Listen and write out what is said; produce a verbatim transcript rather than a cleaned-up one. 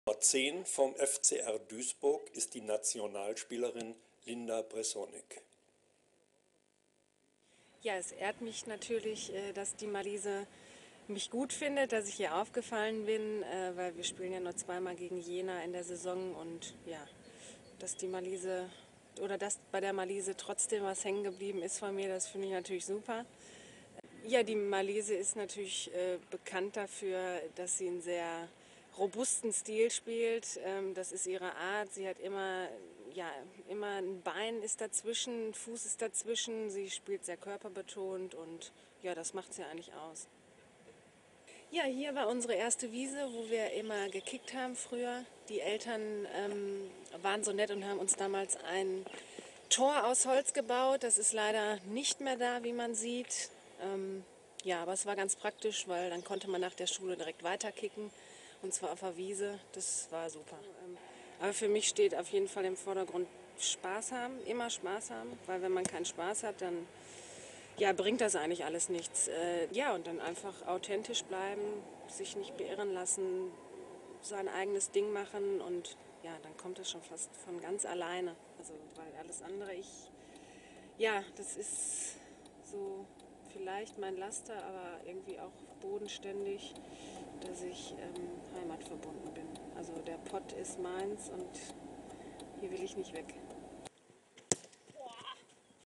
Nummer zehn vom F C R Duisburg ist die Nationalspielerin Linda Bressonik. Ja, es ehrt mich natürlich, äh, dass die Marliese mich gut findet, dass ich ihr aufgefallen bin, äh, weil wir spielen ja nur zweimal gegen Jena in der Saison und ja, dass die Marliese oder dass bei der Marliese trotzdem was hängen geblieben ist von mir, das finde ich natürlich super. Ja, die Marliese ist natürlich äh, bekannt dafür, dass sie einen sehr robusten Stil spielt. Ähm, das ist ihre Art. Sie hat immer, ja, immer ein Bein ist dazwischen, ein Fuß ist dazwischen. Sie spielt sehr körperbetont und ja, das macht sie eigentlich aus. Ja, hier war unsere erste Wiese, wo wir immer gekickt haben früher. Die Eltern ähm, waren so nett und haben uns damals ein Tor aus Holz gebaut. Das ist leider nicht mehr da, wie man sieht. Ähm, ja, aber es war ganz praktisch, weil dann konnte man nach der Schule direkt weiterkicken. Und zwar auf der Wiese. Das war super. Ähm, aber für mich steht auf jeden Fall im Vordergrund Spaß haben, immer Spaß haben. Weil wenn man keinen Spaß hat, dann ja, bringt das eigentlich alles nichts. Äh, ja, und dann einfach authentisch bleiben, sich nicht beirren lassen, sein eigenes Ding machen und ja, dann kommt das schon fast von ganz alleine. Also, weil alles andere, ich, ja, das ist so vielleicht mein Laster, aber irgendwie auch bodenständig, dass ich ähm, heimatverbunden bin. Also der Pott ist meins und hier will ich nicht weg.